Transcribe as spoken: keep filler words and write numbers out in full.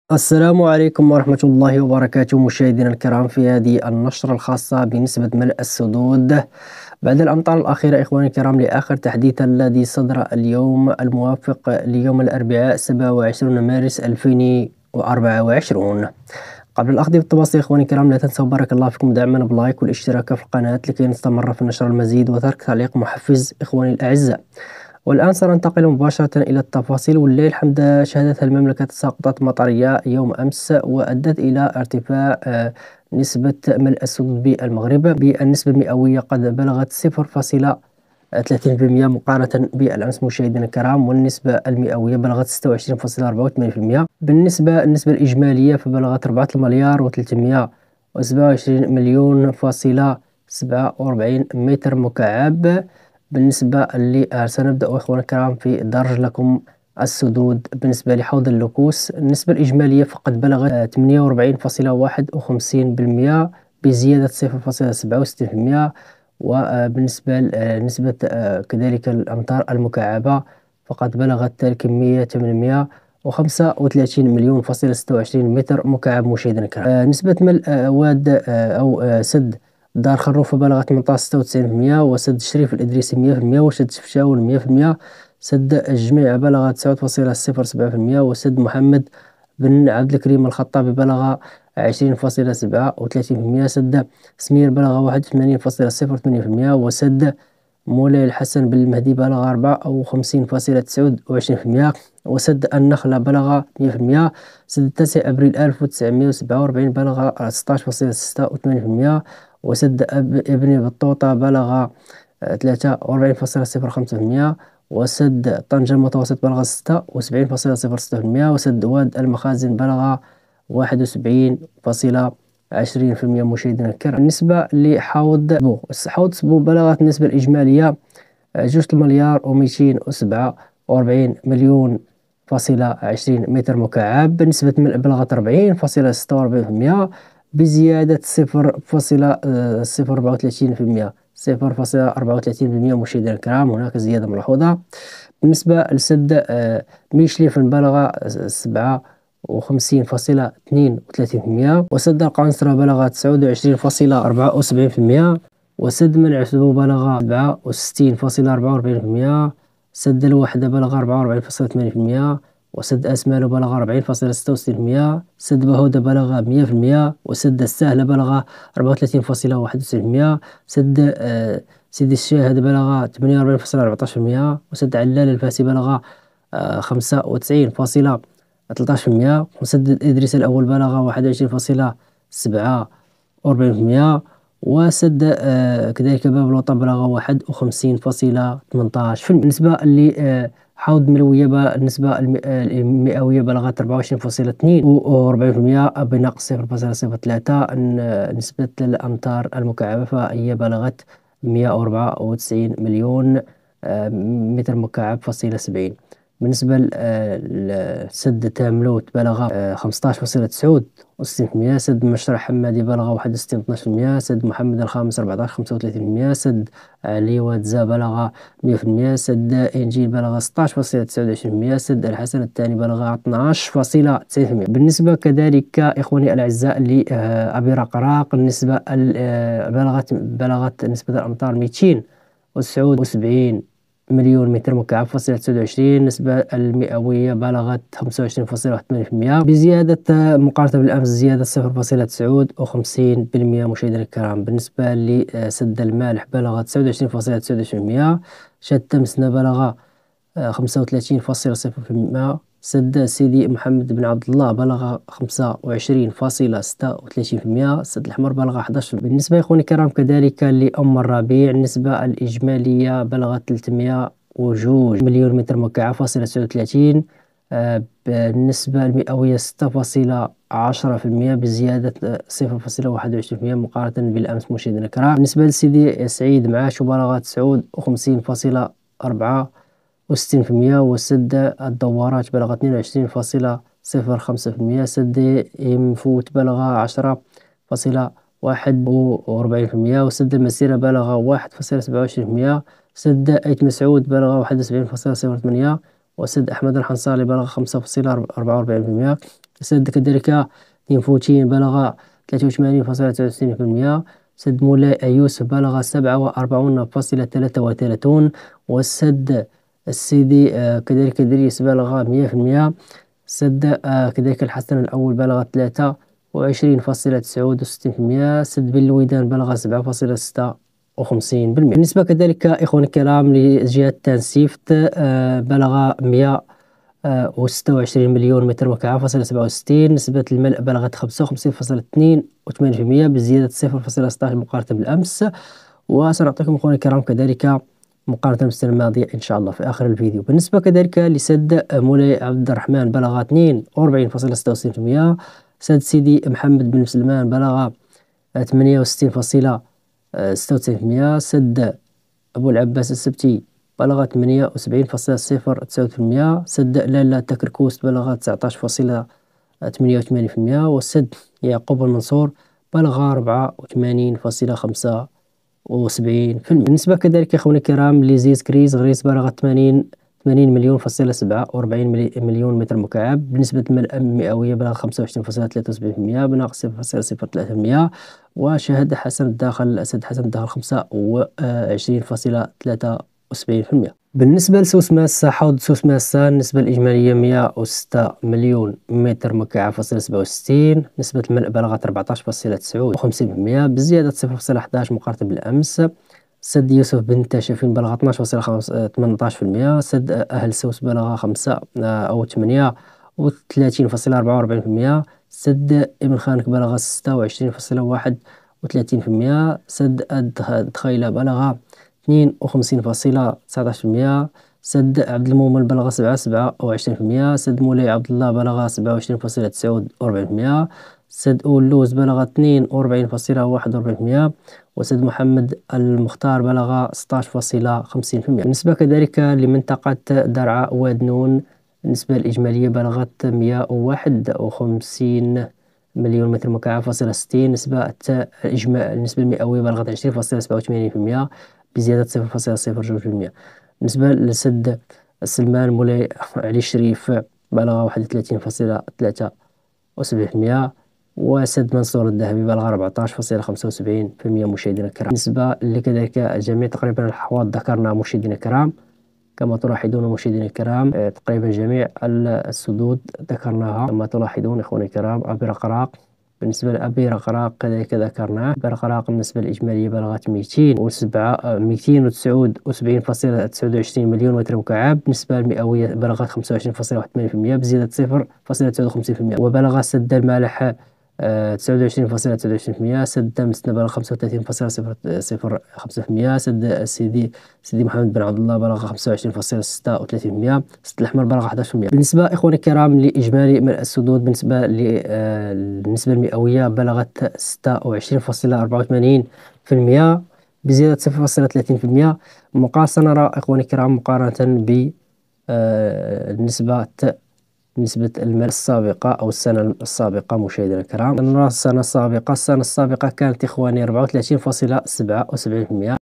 السلام عليكم ورحمة الله وبركاته مشاهدينا الكرام في هذه النشرة الخاصة بنسبة ملء السدود بعد الأمطار الأخيرة إخواني الكرام لآخر تحديث الذي صدر اليوم الموافق ليوم الأربعاء سبعة وعشرين مارس ألفين وأربعة وعشرين. قبل الأخذ بالتفاصيل إخواني الكرام لا تنسوا بارك الله فيكم دعمنا باللايك والاشتراك في القناة لكي نستمر في نشر المزيد وترك تعليق محفز إخواني الأعزاء. والآن سننتقل مباشرة إلى التفاصيل. والليل الحمد شهدت المملكة تساقطات مطرية يوم أمس وأدت إلى ارتفاع آه، نسبة ملء السدود بالمغرب بالنسبة المئوية قد بلغت صفر فاصلة ثلاثين بالمئة مقارنة بالأمس مشاهدينا الكرام، والنسبة المئوية بلغت ستة وعشرين فاصلة أربعة وثمانين بالمئة. بالنسبة النسبة الإجمالية فبلغت أربعة مليار وثلاثمئة وسبعة وعشرين مليون فاصلة سبعة وأربعين متر مكعب. بالنسبة اللي سنبدأ إخواننا الكرام في درج لكم السدود. بالنسبة لحوض اللوكوس النسبة الإجمالية فقد بلغت ثمانية وأربعين فاصلة واحد وخمسين بالمئة بزيادة صفر فاصلة سبعة وستين بالمئة. وبالنسبة لنسبة كذلك الأمطار المكعبة فقد بلغت الكمية ثمانمئة وخمسة وثلاثين مليون فاصلة ستة وعشرين متر مكعب مشاهدينا الكرام. نسبة ملء واد أو سد دار خروف بلغت ثمانية عشر ستة وتسعين بالمئة، وسد الشريف الإدريسي مئة بالمئة، وسد شفشاون مئة بالمئة، سد الجميع بلغ تسعة فاصلة صفر سبعة بالمئة، وسد محمد بن عبد الكريم الخطابي بلغ عشرين فاصلة سبعة وثلاثين بالمئة، سد سمير بلغ واحد وثمانين فاصلة صفر ثمانية بالمئة، وسد مولاي الحسن بن المهدي بلغ أربعة وخمسين فاصلة تسعة وعشرين بالمئة، وسد النخلة بلغ مئة بالمئة، سد التاسع أبريل ألف وتسعمئة وسبعة وأربعين بلغ ستة عشر فاصلة ستة وثمانين بالمئة، وسد ابن بطوطة بلغ ثلاثة وأربعين فاصلة صفر خمسة بالمئة، وسد طنجة المتوسط بلغ ستة وسبعين فاصلة صفر ستة بالمئة، وسد واد المخازن بلغ واحد وسبعين فاصلة عشرين بالمئة مشاهدينا الكرام. بالنسبة لحوض سبو حوض سبو بلغت النسبة الإجمالية جوج مليار ومئتين وسبعة وأربعين مليون فاصلة عشرين متر مكعب. نسبة الملء بلغت أربعين فاصلة ستة وأربعين بالمئة بزيادة صفر فاصلة صفر أربعة وثلاثين بالمئة صفر فاصلة أربعة وثلاثين بالمئة مشاهدينا الكرام، هناك زيادة ملحوظة. بالنسبة لسد ميشليفن بلغ سبعة وخمسين فاصلة اثنين وثلاثين بالمئة، وسد القنصرة بلغ تسعة وعشرين فاصلة أربعة وسبعين بالمئة، وسد منع سبو بلغ سبعة وستين فاصلة أربعة وأربعين بالمئة، سد الوحدة بلغ أربعة وأربعين فاصلة ثمانين بالمئة، وسد أسمال بلغ أربعين فاصلة ستة وستين بالمئة، سد بهودة بلغ مئة بالمئة، وسد السهلة بلغ أربعة وثلاثين فاصلة واحد وتسعين بالمئة، سد آه سد الشاهد بلغ ثمانية وأربعين فاصلة أربعة عشر بالمئة، وسد علال الفاسي بلغ آه خمسة وتسعين فاصلة ثلاثة عشر بالمئة، وسد إدريس الأول بلغ واحد وعشرين فاصلة سبعة وأربعين بالمئة، وسد آه كذلك باب الوطن بلغ واحد وخمسين فاصلة ثمانية عشر بالمئة. بالنسبة لحوض ملوية النسبة المئوية بلغت أربعة وعشرين فاصلة اثنين وأربعين بالمئة بنقص صفر فاصلة صفر ثلاثة. نسبة الأمطار المكعبة فهي بلغت مئة وأربعة وتسعين مليون آه متر مكعب فاصلة سبعين. بالنسبة لسد تاملوت بلغ خمسة عشر فاصلة تسعة وستين بالمئة، سد مشرع حمادي بلغ واحد وستين فاصلة اثناعش بالمئة، سد محمد الخامس أربعة عشر خمسة وثلاثين بالمئة، سد علي واتزا بلغ مئة بالمئة، سد إنجيل بلغ ستة عشر فاصلة تسعة وعشرين بالمئة، سد الحسن الثاني بلغ اثنا عشر فاصلة تسعين بالمئة. بالنسبة كذلك إخواني الأعزاء لأبي رقراق النسبة بلغت بلغت نسبة الأمطار مئتين وتسعة وسبعين مليون متر مكعب فاصلة تسعة وعشرين. النسبة المئوية بلغت خمسة وعشرين فاصلة ثمانية بالمئة بزيادة مقارنة بالأمس زيادة صفر فاصلة تسعة وخمسين بالمئة مشاهدينا الكرام. بالنسبة لسد المالح بلغ تسعة وعشرين فاصلة تسعة وعشرين بالمئة، شد تمسنا بلغ خمسة وثلاثين فاصلة صفر بالمئة، سد سيدي محمد بن عبد الله بلغ خمسة وعشرين فاصلة ستة وثلاثين بالمئة، سد الحمر بلغ أحد عشر. بالنسبة إخواني الكرام كذلك لأم الربيع النسبة الإجمالية بلغت ثلاثمئة وجوج مليون متر مكعب فاصلة تسعة وثلاثين. آه بالنسبة المئوية ستة فاصلة عشرة بالمئة بزيادة صفر فاصلة واحد وعشرين بالمئة مقارنة بالأمس مشاهدينا الكرام. بالنسبة لسيدي سعيد معاش بلغ تسعة وخمسين فاصلة أربعة وستين بالمئة، وسد الدوارات بلغ اثنين وعشرين فاصلة صفر خمسة بالمئة، سد إمفوت بلغ عشرة فاصلة واحد وأربعين بالمئة، وسد المسيرة بلغ واحد فاصلة سبعة وعشرين بالمئة، سد أيت مسعود بلغ واحد وسبعين فاصلة صفر ثمانية، وسد أحمد الحنصالي بلغ خمسة فاصلة أربعة وأربعين بالمئة، سد كذلك تنفوتين بلغ ثلاثة وثمانين فاصلة تسعة وستين بالمئة. سد مولاي يوسف بلغ سبعة وأربعون فاصلة ثلاثة وثلاثين. والسد السيدي آه كذلك إدريس بلغ مئة بالمئة. سد آه كذلك الحسن الأول بلغ ثلاثة وعشرين فاصلة تسعة وستين بالمئة. سد بن لويدان بلغ سبعة فاصلة ستة وخمسين بالمئة. بالنسبة كذلك إخواني الكرام لجهة تانسيفت آه بلغ مئة وستة وعشرين مليون متر مكعب فاصلة سبعة وستين. نسبة الملء بلغت خمسة وخمسين فاصلة اثنين وثمانين بالمئة بزيادة صفر فاصلة ستة عشر مقارنة بالأمس. وسنعطيكم أخواني الكرام كذلك مقارنة بالسنة الماضية إن شاء الله في آخر الفيديو. بالنسبة كذلك لسد مولاي عبد الرحمن بلغ اثنين وأربعين فاصلة ستة وستين بالمئة. سد سيدي محمد بن سلمان بلغ ثمانية وستين فاصلة ستة وتسعين بالمئة. سد أبو العباس السبتي بلغ ثمانية وسبعين فاصلة صفر تسعة بالمئة. سد لالا تكركوست بلغ تسعة عشر فاصلة ثمانية وثمانين بالمئة. والسد يعقوب المنصور بلغ أربعة وثمانين فاصلة خمسة وسبعين بالمئة. بالنسبة كذلك أخواني الكرام لزيز كريز غريس بلغ ثمانين ثمانين مليون فاصلة سبعة وأربعين مليون متر مكعب. بنسبة الملء المئوية بلغ خمسة وعشرين فاصلة ثلاثة وسبعين بالمئة بناقص صفر فاصلة صفر ثلاثة بالمئة. وشهد حسن الداخل سد حسن الداخل خمسة وعشرين فاصلة ثلاثة وسبعين بالمئة. بالنسبة لسوس ماسة حوض سوس ماسة النسبة الإجمالية مئة وستة مليون متر مكعب فاصلة سبعة وستين. نسبة الملء بلغت أربعة عشر فاصلة تسعة وخمسين بالمئة بزيادة صفر فاصلة أحد عشر مقارنة بالأمس. سد يوسف بن تاشفين بلغ اثنا عشر فاصلة ثمانية عشر بالمئة. سد أهل سوس بلغ خمسة أو ثمانية وثلاثين فاصلة أربعة وأربعين بالمئة. سد ابن خانك بلغ ستة وعشرين فاصلة واحد وثلاثين بالمئة. سد الدخيلة بلغ اثنين وخمسين فاصلة تسعة عشر بالمئة. سد عبد المؤمن بلغ سبعة سبعة وعشرين بالمئة. سد مولاي عبد الله بلغ سبعة وعشرين فاصلة تسعة وأربعين بالمئة. سد أولوز بلغ اثنين وأربعين فاصلة واحد وأربعين بالمئة. وسد محمد المختار بلغ ستة عشر فاصلة خمسين بالمئة. بالنسبة كذلك لمنطقة درعا واد نون النسبة الإجمالية بلغت مئة وواحد وخمسين مليون متر مكعب فاصلة ستين. نسبة الإجماع النسبة المئوية بلغت عشرين فاصلة سبعة وثمانين بالمئة بزيادة صفر فاصلة صفر جوج بالمئة. بالنسبة لسد السلمان مولاي علي الشريف بلغ واحد وثلاثين فاصلة ثلاثة وسبعين بالمئة. وسد منصور الذهبي بلغ أربعة عشر فاصلة خمسة وسبعين بالمئة مشاهدينا الكرام. بالنسبة لكذلك جميع تقريبا الحواض ذكرنا مشاهدينا الكرام كما تلاحظون مشاهدينا الكرام تقريبا جميع السدود ذكرناها كما تلاحظون إخواني الكرام. أبي رقراق بالنسبة لأبي رقراق كذلك ذكرناه. أبي رقراق النسبة الإجمالية بلغت مئتين وسبعة مئتين وتسعة وسبعين فاصلة تسعة وعشرين مليون متر مكعب. النسبة المئوية بلغت خمسة وعشرين فاصلة واحد وثمانين بالمئة بزيادة صفر فاصلة تسعة وخمسين بالمئة. وبلغ سد المالح تسعة وعشرين فاصلة تسعة وعشرين بالمئة. سد تمس بلغ خمسة وثلاثين فاصلة صفر صفر خمسة بالمئة. سد سيدي سيدي محمد بن عبد الله بلغ خمسة وعشرين فاصلة ستة وثلاثين بالمئة. سد الأحمر بلغ أحد عشر بالمئة. بالنسبة إخواني الكرام لإجمالي ملء السدود بالنسبة للنسبة المئوية بلغت ستة وعشرين فاصلة أربعة وثمانين بالمئة بزيادة صفر فاصلة ثلاثين بالمئة. سنرى إخواني الكرام مقارنة بالنسبة نسبة الملء السابقة أو السنة السابقة مشاهدينا الكرام. نرى السنة السابقة السنة السابقة كانت إخواني أربعة وثلاثين فاصلة سبعة وسبعين بالمئة